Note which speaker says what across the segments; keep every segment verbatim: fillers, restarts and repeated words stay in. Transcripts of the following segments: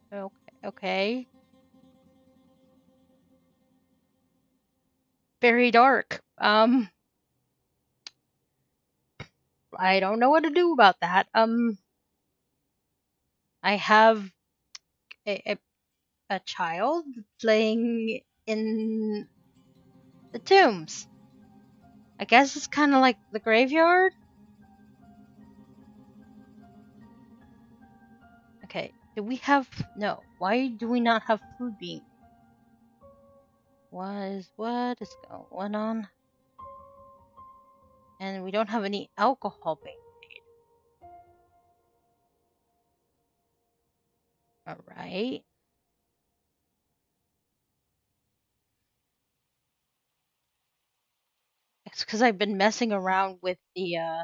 Speaker 1: Okay. Okay. Very dark. Um, I don't know what to do about that. Um, I have a, a, a child playing in the tombs. I guess it's kind of like the graveyard. Okay. Do we have no? Why do we not have food being? What is what is going on? And we don't have any alcohol being made. All right. It's because I've been messing around with the uh,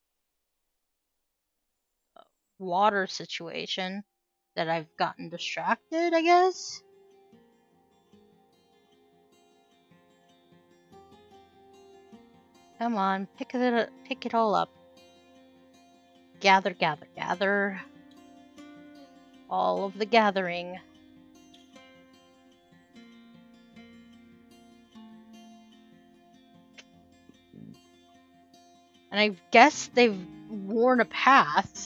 Speaker 1: water situation that I've gotten distracted, I guess. Come on, pick it pick it all up. Gather, gather, gather. All of the gathering. And I guess they've worn a path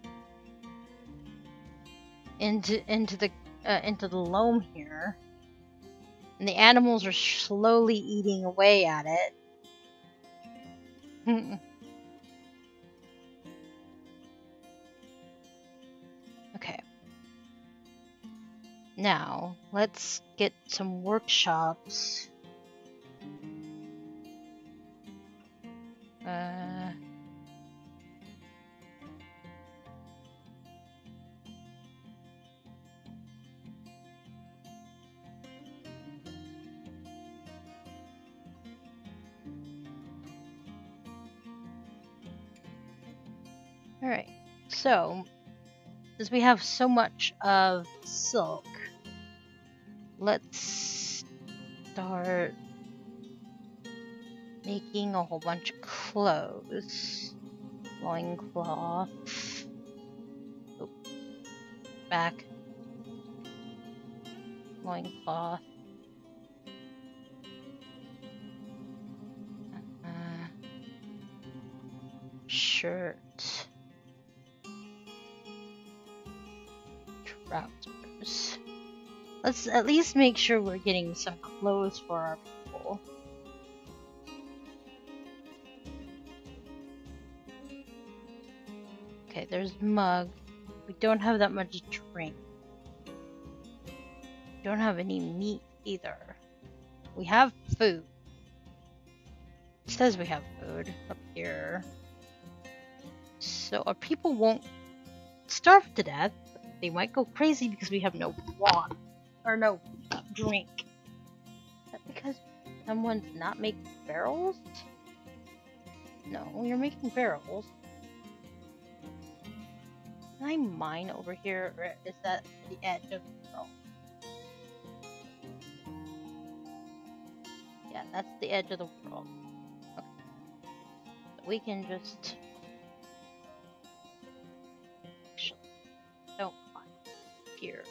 Speaker 1: into into the uh, into the loam here. And the animals are slowly eating away at it. Okay. Now, let's get some workshops. Uh... Alright, so, since we have so much of silk, let's start making a whole bunch of clothes. Loincloth. Oh, back. Loincloth. Uh, shirt. Trousers. Let's at least make sure we're getting some clothes for our people. Okay, there's mug. We don't have that much drink. We don't have any meat either. We have food. It says we have food up here. So our people won't starve to death. They might go crazy because we have no water. Or no drink. Is that because someone's not making barrels? No, you're making barrels. Can I mine over here, or is that the edge of the world? Yeah, that's the edge of the world. Okay. So we can just... Actually, don't mine here.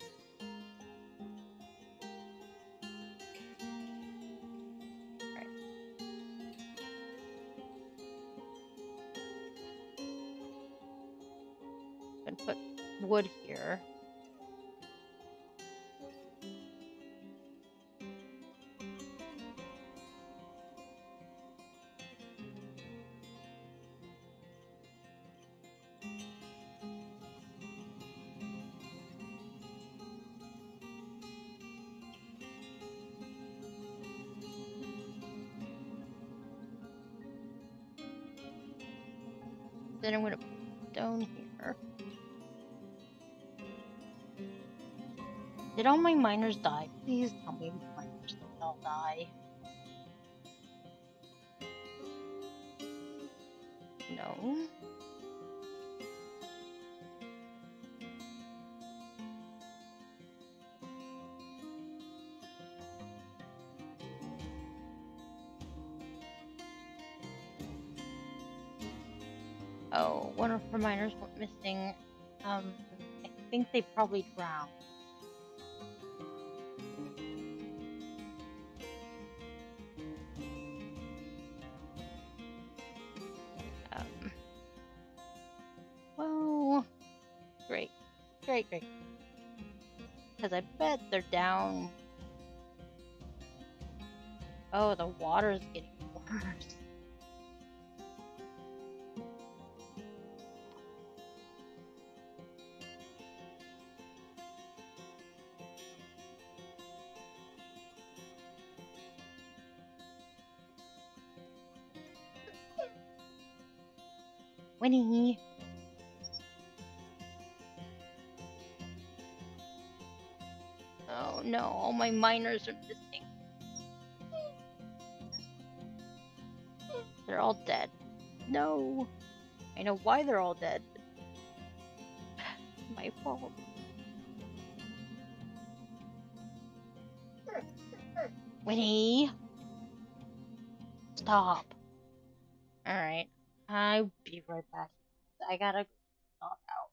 Speaker 1: Right. And put wood here. Then I'm gonna put stone here. Did all my miners die? Please tell me my miners didn't all die. No. Oh, one of her miners went missing. Um, I think they probably drowned. Um, well, great, great, great. Because I bet they're down. Oh, the water's getting worse. Winnie. Oh no, all my miners are missing. They're all dead. No. I know why they're all dead. My fault. Winnie. Stop. Alright. I'll be right back. I gotta stop out.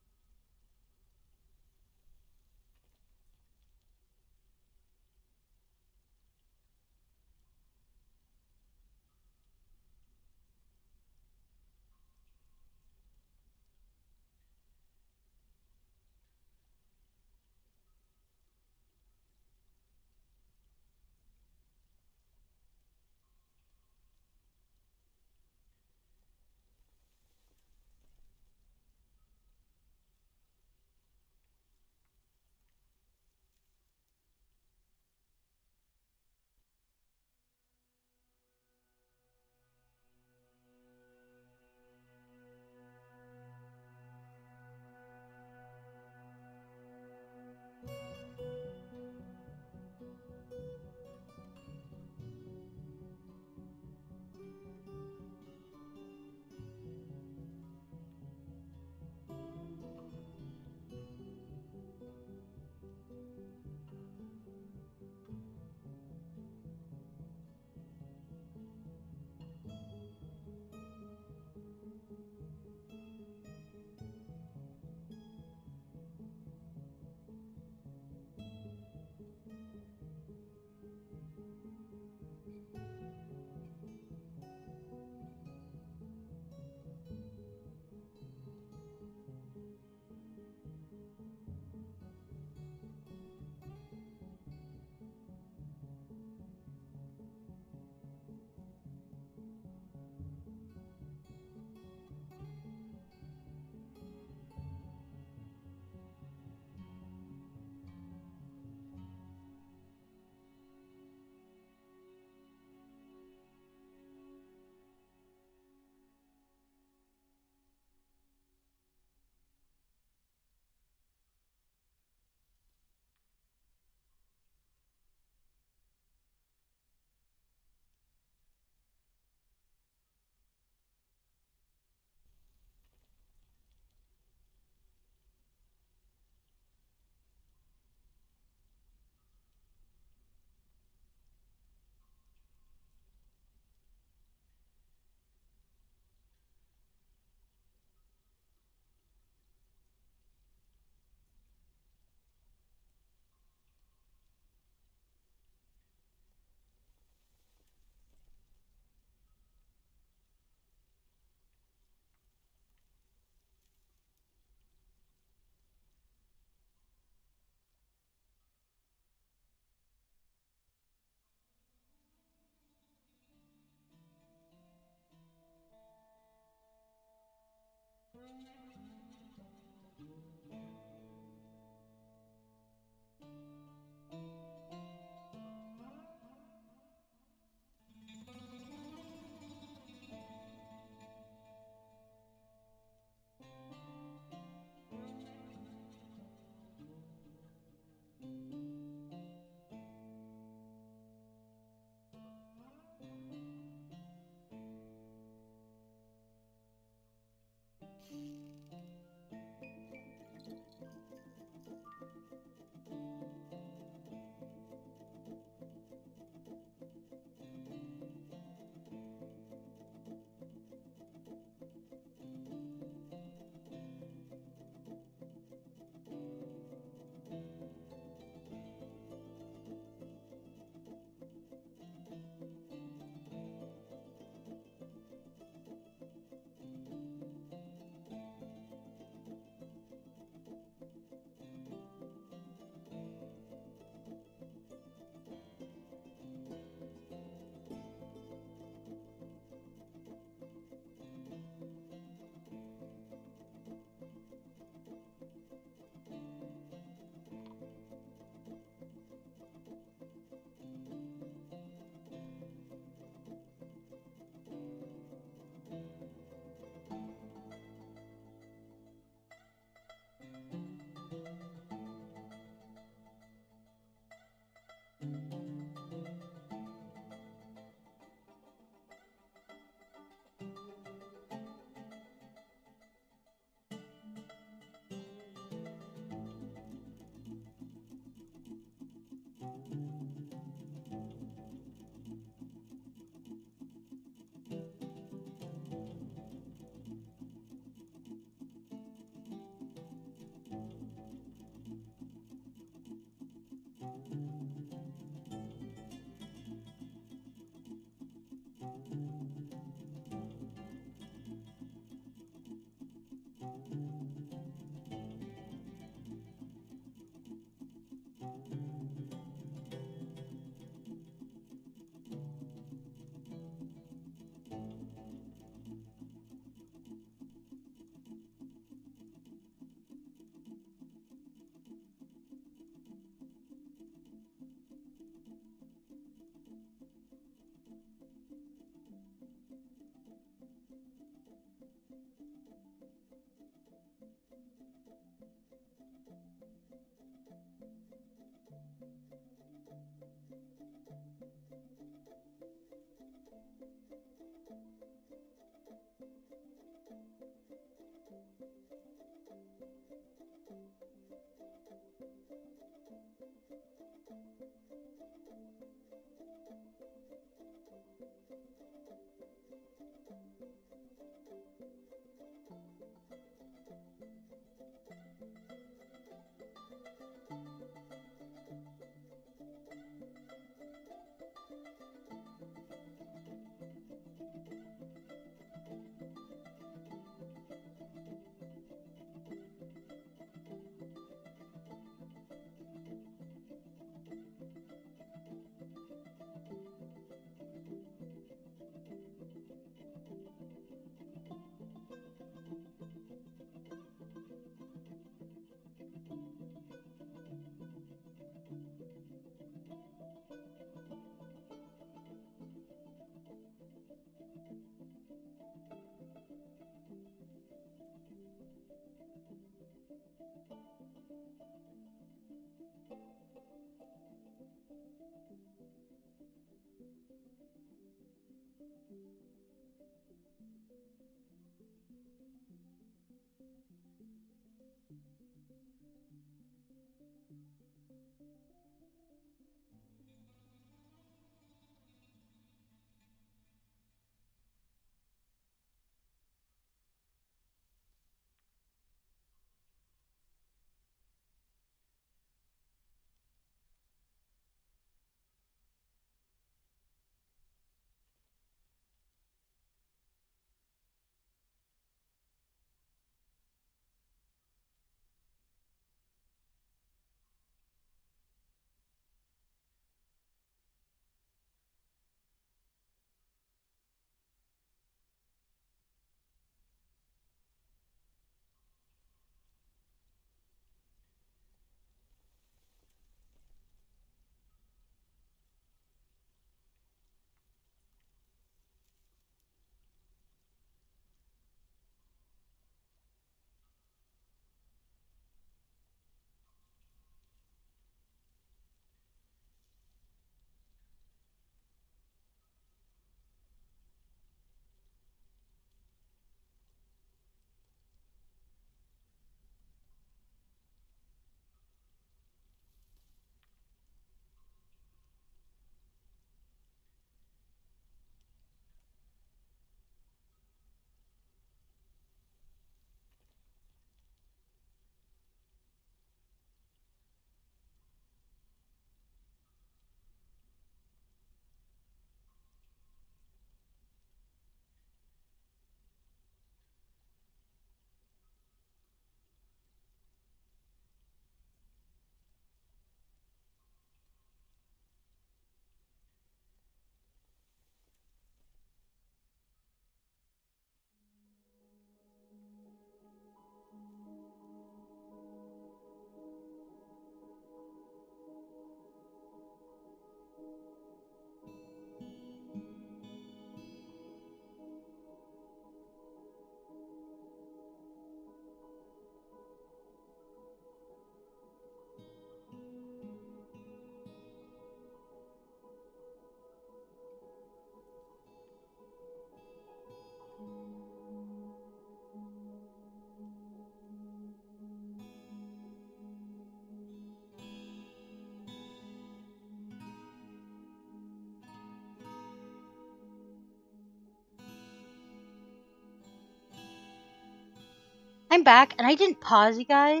Speaker 1: I'm back, and I didn't pause, you guys.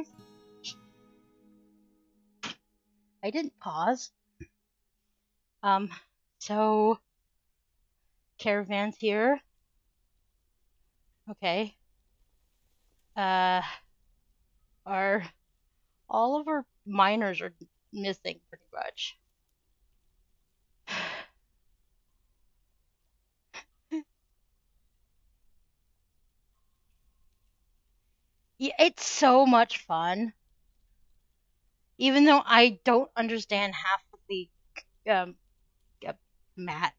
Speaker 1: I didn't pause. Um, so caravans here. Okay. Uh, our all of our miners are missing pretty much. Yeah, it's so much fun. Even though I don't understand half of the um uh, mat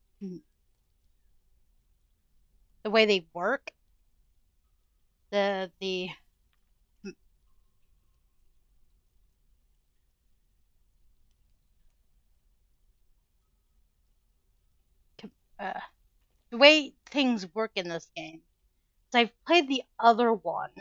Speaker 1: the way they work. The the uh, the way things work in this game. So I've played the other one.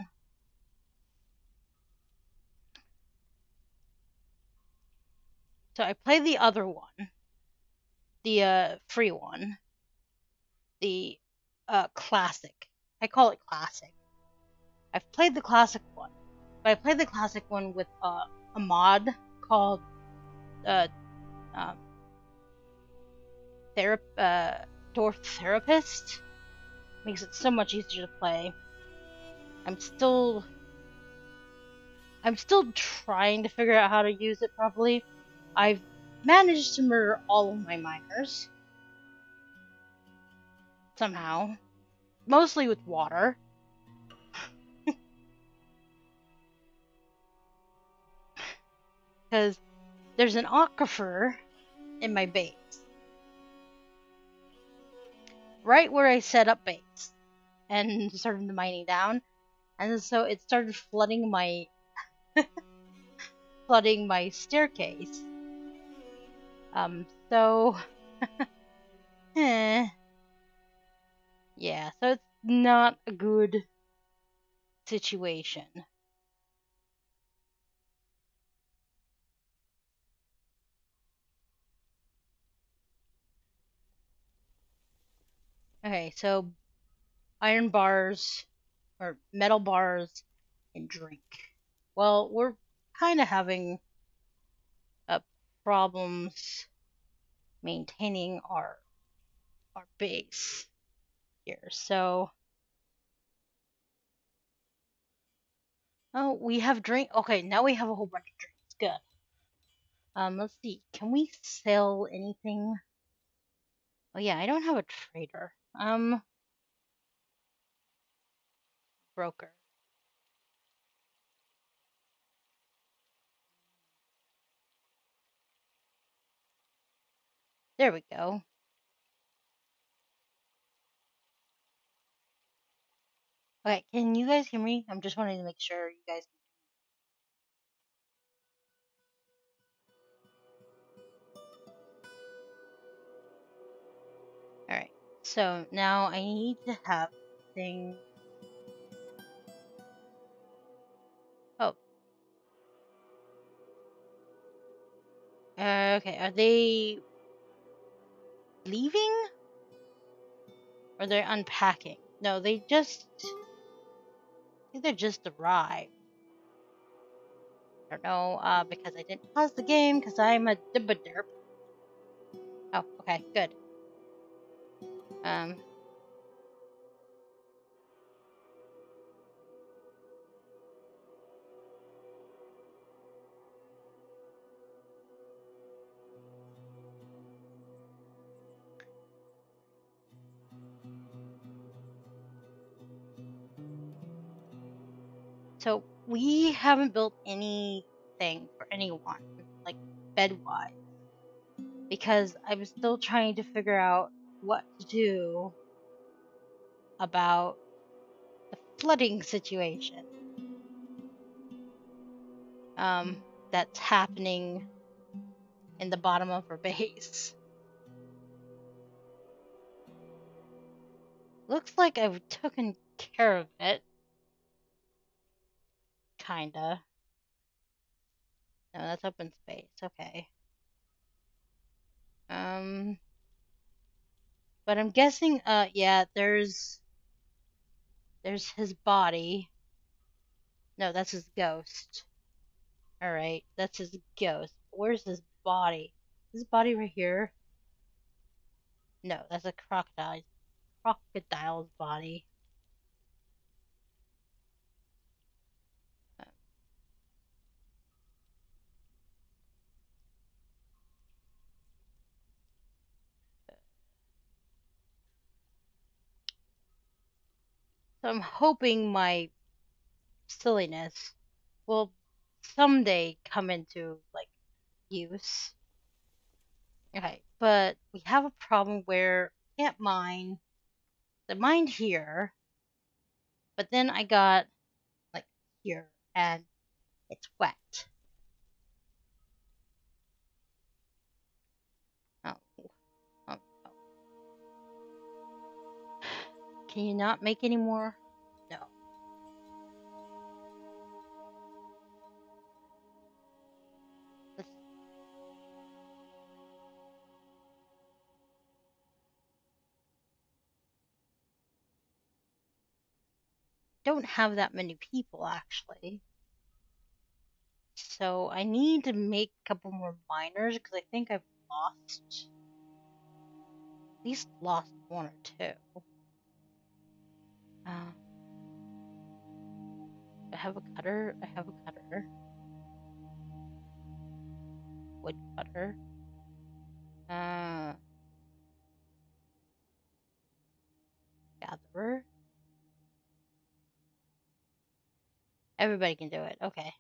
Speaker 1: So I played the other one, the uh, free one, the uh, classic. I call it classic. I've played the classic one, but I played the classic one with uh, a mod called uh, um, Therap- uh, Dwarf Therapist. Makes it so much easier to play. I'm still I'm still trying to figure out how to use it properly. I've managed to murder all of my miners. Somehow. Mostly with water. Because there's an aquifer in my base. Right where I set up base. And started the mining down. And so it started flooding my... flooding my staircase. Um, so... eh. Yeah, so it's not a good situation. Okay, so iron bars or metal bars and drink. Well, we're kind of having uh, problems maintaining our our base here. So, oh, we have drink. Okay, now we have a whole bunch of drinks. Good. Um, let's see. Can we sell anything? Oh yeah, I don't have a trader. Um, broker. There we go. Okay, can you guys hear me? I'm just wanting to make sure you guys. All right. So now I need to have things. Oh, uh, okay. Are they leaving or they're unpacking? No, they just. I think they just arrived. I don't know, uh, because I didn't pause the game because I'm a dibba-derp. Oh, okay, good. Um, so we haven't built anything for anyone, like bed-wise, because I'm still trying to figure out what to do about the flooding situation um, that's happening in the bottom of our base. Looks like I've taken care of it. Kinda. No, that's open space. Okay. Um, but I'm guessing, uh, yeah, there's, there's his body. No, that's his ghost. Alright, that's his ghost. Where's his body? His body right here? No, that's a crocodile. Crocodile's body. So I'm hoping my silliness will someday come into, like, use. Okay, but we have a problem where I can't mine. I mined here, but then I got, like, here, and it's wet. Oh, oh, oh. Can you not make any more? No. Let's, don't have that many people, actually. So I need to make a couple more miners, because I think I've lost, at least lost one or two. Uh, I have a cutter. I have a cutter. Wood cutter. Uh, gatherer. Everybody can do it. Okay.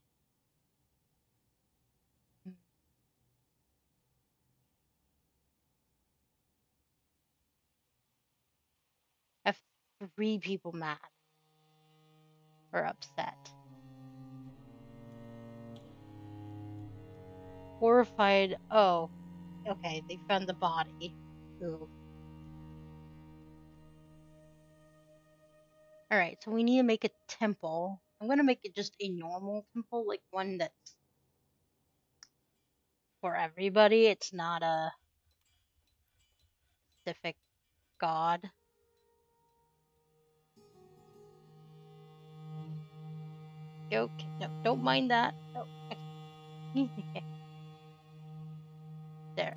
Speaker 1: I have three people mad or upset. Horrified. Oh, okay. They found the body. Ooh. Alright, so we need to make a temple. I'm gonna make it just a normal temple, like one that's for everybody. It's not a specific god. Okay, no, don't mind that. No. Okay. There.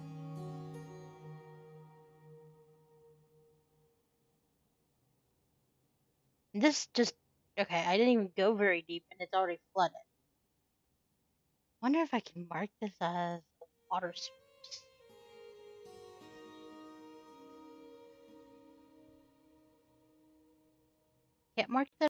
Speaker 1: This just okay. I didn't even go very deep, and it's already flooded. Wonder if I can mark this as a water source. Can't mark that